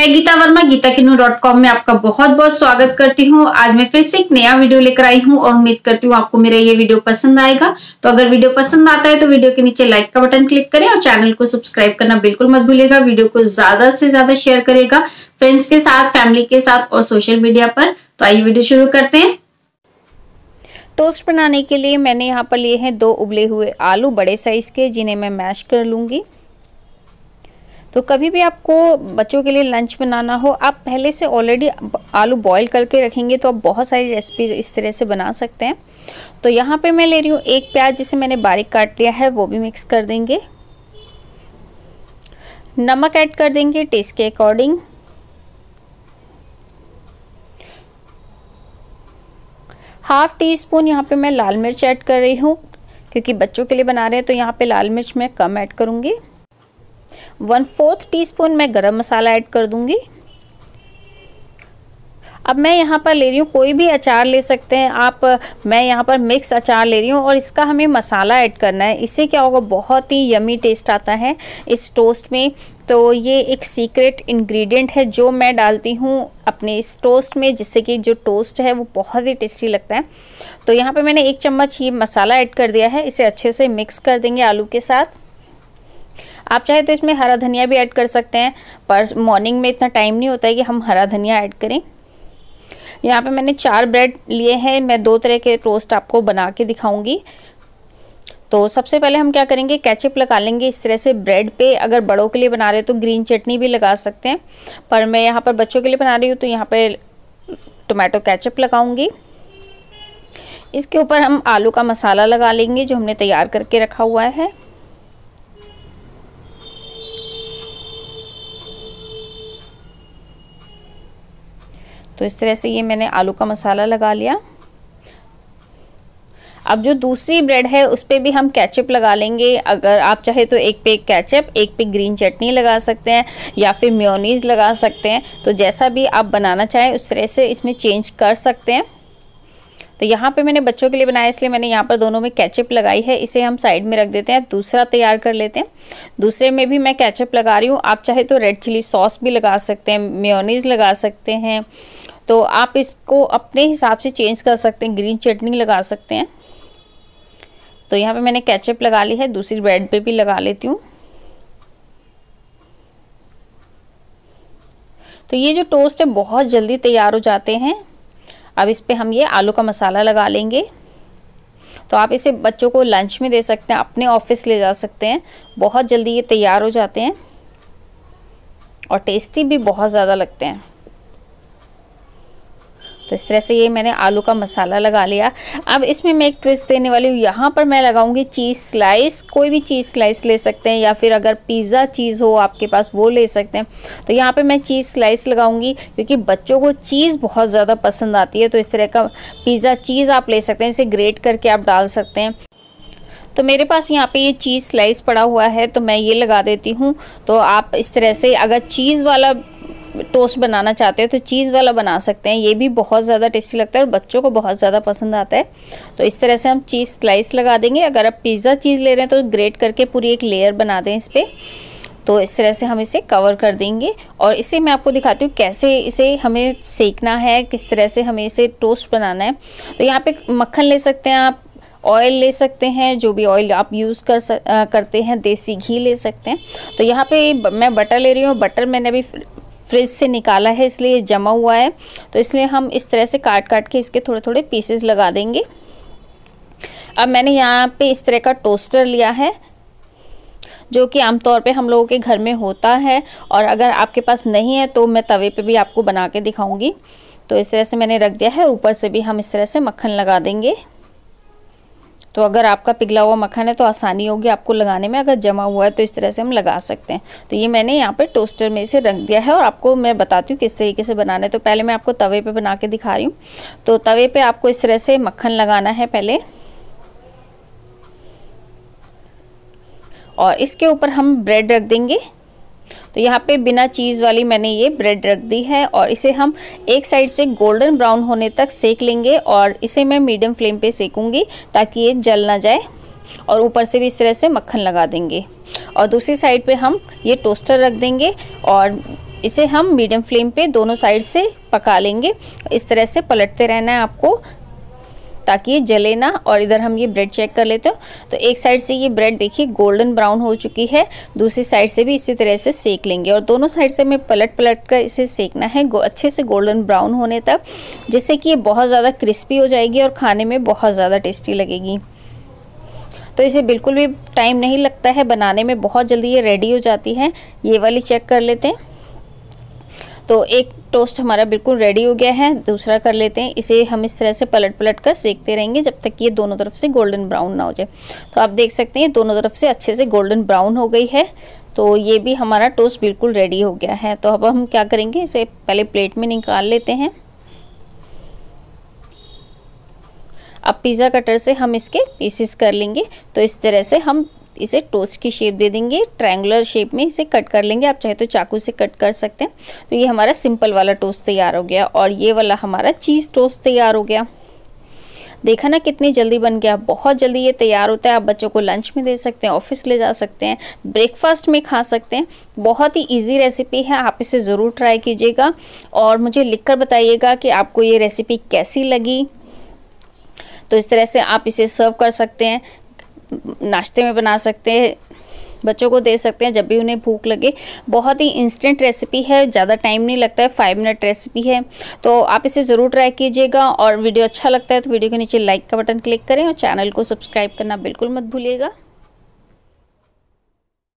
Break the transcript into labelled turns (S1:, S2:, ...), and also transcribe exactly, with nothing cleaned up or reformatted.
S1: मैं गीता वर्मा गीता किन्नू dot com में आपका बहुत बहुत स्वागत करती हूँ। आज मैं फिर से एक नया वीडियो लेकर आई हूँ और उम्मीद करती हूँ आपको मेरा ये वीडियो पसंद आएगा। तो अगर वीडियो पसंद आता है तो वीडियो के नीचे लाइक का बटन क्लिक करें और चैनल को सब्सक्राइब करना बिल्कुल मत भूलिएगा। वीडियो को ज्यादा से ज्यादा शेयर करेगा फ्रेंड्स के साथ, फैमिली के साथ और सोशल मीडिया पर। तो आइए वीडियो शुरू करते हैं।
S2: टोस्ट बनाने के लिए मैंने यहाँ पर लिए हैं दो उबले हुए आलू बड़े साइज के, जिन्हें मैं मैश कर लूँगी। तो कभी भी आपको बच्चों के लिए लंच बनाना हो, आप पहले से ऑलरेडी आलू बॉईल करके रखेंगे तो आप बहुत सारी रेसिपीज इस तरह से बना सकते हैं। तो यहाँ पे मैं ले रही हूँ एक प्याज, जिसे मैंने बारीक काट लिया है, वो भी मिक्स कर देंगे। नमक ऐड कर देंगे टेस्ट के अकॉर्डिंग। हाफ टी स्पून यहाँ पे मैं लाल मिर्च ऐड कर रही हूँ, क्योंकि बच्चों के लिए बना रहे हैं तो यहाँ पे लाल मिर्च मैं कम ऐड करूँगी। वन फोर्थ टी स्पून मैं गरम मसाला ऐड कर दूंगी। अब मैं यहाँ पर ले रही हूँ, कोई भी अचार ले सकते हैं आप, मैं यहाँ पर मिक्स अचार ले रही हूँ और इसका हमें मसाला ऐड करना है। इससे क्या होगा, बहुत ही यमी टेस्ट आता है इस टोस्ट में। तो ये एक सीक्रेट इंग्रेडिएंट है जो मैं डालती हूँ अपने इस टोस्ट में, जिससे कि जो टोस्ट है वो बहुत ही टेस्टी लगता है। तो यहाँ पर मैंने एक चम्मच ही मसाला ऐड कर दिया है। इसे अच्छे से मिक्स कर देंगे आलू के साथ। आप चाहे तो इसमें हरा धनिया भी ऐड कर सकते हैं, पर मॉर्निंग में इतना टाइम नहीं होता है कि हम हरा धनिया ऐड करें। यहाँ पे मैंने चार ब्रेड लिए हैं। मैं दो तरह के टोस्ट आपको बना के दिखाऊंगी। तो सबसे पहले हम क्या करेंगे, केचप लगा लेंगे इस तरह से ब्रेड पे। अगर बड़ों के लिए बना रहे हो तो ग्रीन चटनी भी लगा सकते हैं, पर मैं यहाँ पर बच्चों के लिए बना रही हूँ तो यहाँ पे टोमेटो केचप लगाऊंगी। इसके ऊपर हम आलू का मसाला लगा लेंगे जो हमने तैयार करके रखा हुआ है। तो इस तरह से ये मैंने आलू का मसाला लगा लिया। अब जो दूसरी ब्रेड है उस पे भी हम केचप लगा लेंगे। अगर आप चाहे तो एक पे केचप, एक पे ग्रीन चटनी लगा सकते हैं या फिर मेयोनीज लगा सकते हैं। तो जैसा भी आप बनाना चाहें उस तरह से इसमें चेंज कर सकते हैं। तो यहाँ पे मैंने बच्चों के लिए बनाया, इसलिए मैंने यहाँ पर दोनों में केचप लगाई है। इसे हम साइड में रख देते हैं। दूसरा तैयार कर लेते हैं। दूसरे में भी मैं केचप लगा रही हूँ। आप चाहे तो रेड चिली सॉस भी लगा सकते हैं, मेयोनीज लगा सकते हैं। तो आप इसको अपने हिसाब से चेंज कर सकते हैं, ग्रीन चटनी लगा सकते हैं। तो यहाँ पे मैंने केचप लगा ली है, दूसरी ब्रेड पे भी लगा लेती हूँ। तो ये जो टोस्ट है बहुत जल्दी तैयार हो जाते हैं। अब इस पे हम ये आलू का मसाला लगा लेंगे। तो आप इसे बच्चों को लंच में दे सकते हैं, अपने ऑफिस ले जा सकते हैं। बहुत जल्दी ये तैयार हो जाते हैं और टेस्टी भी बहुत ज़्यादा लगते हैं। तो इस तरह से ये मैंने आलू का मसाला लगा लिया। अब इसमें मैं एक ट्विस्ट देने वाली हूँ। यहाँ पर मैं लगाऊंगी चीज़ स्लाइस। कोई भी चीज़ स्लाइस ले सकते हैं या फिर अगर पिज़्ज़ा चीज़ हो आपके पास वो ले सकते हैं। तो यहाँ पे मैं चीज़ स्लाइस लगाऊंगी क्योंकि बच्चों को चीज़ बहुत ज़्यादा पसंद आती है। तो इस तरह का पिज़्ज़ा चीज़ आप ले सकते हैं, इसे ग्रेट करके आप डाल सकते हैं। तो मेरे पास यहाँ पे ये चीज़ स्लाइस पड़ा हुआ है तो मैं ये लगा देती हूँ। तो आप इस तरह से अगर चीज़ वाला टोस्ट बनाना चाहते हैं तो चीज़ वाला बना सकते हैं। ये भी बहुत ज़्यादा टेस्टी लगता है और बच्चों को बहुत ज़्यादा पसंद आता है। तो इस तरह से हम चीज़ स्लाइस लगा देंगे। अगर आप पिज़्ज़ा चीज़ ले रहे हैं तो ग्रेट करके पूरी एक लेयर बना दें इस पर। तो इस तरह से हम इसे कवर कर देंगे और इसे मैं आपको दिखाती हूँ कैसे इसे हमें सेकना है, किस तरह से हमें इसे टोस्ट बनाना है। तो यहाँ पे मक्खन ले सकते हैं आप, ऑयल ले सकते हैं, जो भी ऑयल आप यूज़ कर सक, आ, करते हैं, देसी घी ले सकते हैं। तो यहाँ पे मैं बटर ले रही हूँ। बटर मैंने अभी फ्रिज से निकाला है इसलिए जमा हुआ है। तो इसलिए हम इस तरह से काट काट के इसके थोड़े थोड़े पीसेस लगा देंगे। अब मैंने यहाँ पे इस तरह का टोस्टर लिया है जो कि आमतौर पे हम लोगों के घर में होता है, और अगर आपके पास नहीं है तो मैं तवे पे भी आपको बना के दिखाऊंगी। तो इस तरह से मैंने रख दिया है। ऊपर से भी हम इस तरह से मक्खन लगा देंगे। तो अगर आपका पिघला हुआ मक्खन है तो आसानी होगी आपको लगाने में, अगर जमा हुआ है तो इस तरह से हम लगा सकते हैं। तो ये मैंने यहाँ पे टोस्टर में इसे रख दिया है और आपको मैं बताती हूँ किस तरीके से बनाना है। तो पहले मैं आपको तवे पे बना के दिखा रही हूँ। तो तवे पे आपको इस तरह से मक्खन लगाना है पहले, और इसके ऊपर हम ब्रेड रख देंगे। तो यहाँ पे बिना चीज़ वाली मैंने ये ब्रेड रख दी है और इसे हम एक साइड से गोल्डन ब्राउन होने तक सेक लेंगे और इसे मैं मीडियम फ्लेम पे सेकूंगी ताकि ये जल ना जाए। और ऊपर से भी इस तरह से मक्खन लगा देंगे और दूसरी साइड पे हम ये टोस्टर रख देंगे और इसे हम मीडियम फ्लेम पे दोनों साइड से पका लेंगे। इस तरह से पलटते रहना है आपको ताकि ये जले ना। और इधर हम ये ब्रेड चेक कर लेते हो तो एक साइड से ये ब्रेड देखिए गोल्डन ब्राउन हो चुकी है, दूसरी साइड से भी इसी तरह से सेक लेंगे। और दोनों साइड से हमें पलट पलट कर इसे सेकना है अच्छे से गोल्डन ब्राउन होने तक, जिससे कि ये बहुत ज़्यादा क्रिस्पी हो जाएगी और खाने में बहुत ज़्यादा टेस्टी लगेगी। तो इसे बिल्कुल भी टाइम नहीं लगता है बनाने में, बहुत जल्दी ये रेडी हो जाती है। ये वाली चेक कर लेते हैं। तो एक टोस्ट हमारा बिल्कुल रेडी हो गया है, दूसरा कर लेते हैं। इसे हम इस तरह से पलट पलट कर सेकते रहेंगे जब तक कि ये दोनों तरफ से गोल्डन ब्राउन ना हो जाए। तो आप देख सकते हैं दोनों तरफ से अच्छे से गोल्डन ब्राउन हो गई है। तो ये भी हमारा टोस्ट बिल्कुल रेडी हो गया है। तो अब हम क्या करेंगे, इसे पहले प्लेट में निकाल लेते हैं। अब पिज़्ज़ा कटर से हम इसके पीसेस कर लेंगे। तो इस तरह से हम इसे टोस्ट की शेप दे देंगे, ट्रायंगुलर शेप में इसे कट कर लेंगे। आप चाहे तो चाकू से कट कर सकते हैं। तो ये हमारा सिंपल वाला टोस्ट तैयार हो गया और ये वाला हमारा चीज़ टोस्ट तैयार हो गया। देखा ना कितनी जल्दी बन गया, बहुत जल्दी ये तैयार होता है। आप बच्चों को लंच में दे सकते हैं, ऑफिस ले जा सकते हैं, ब्रेकफास्ट में खा सकते हैं। बहुत ही इजी रेसिपी है, आप इसे ज़रूर ट्राई कीजिएगा और मुझे लिखकर बताइएगा कि आपको ये रेसिपी कैसी लगी। तो इस तरह से आप इसे सर्व कर सकते हैं, नाश्ते में बना सकते हैं, बच्चों को दे सकते हैं जब भी उन्हें भूख लगे। बहुत ही इंस्टेंट रेसिपी है, ज़्यादा टाइम नहीं लगता है, फाइव मिनट रेसिपी है। तो आप इसे ज़रूर ट्राई कीजिएगा और वीडियो अच्छा लगता है तो वीडियो के नीचे लाइक का बटन क्लिक करें और चैनल को सब्सक्राइब करना बिल्कुल मत भूलिएगा।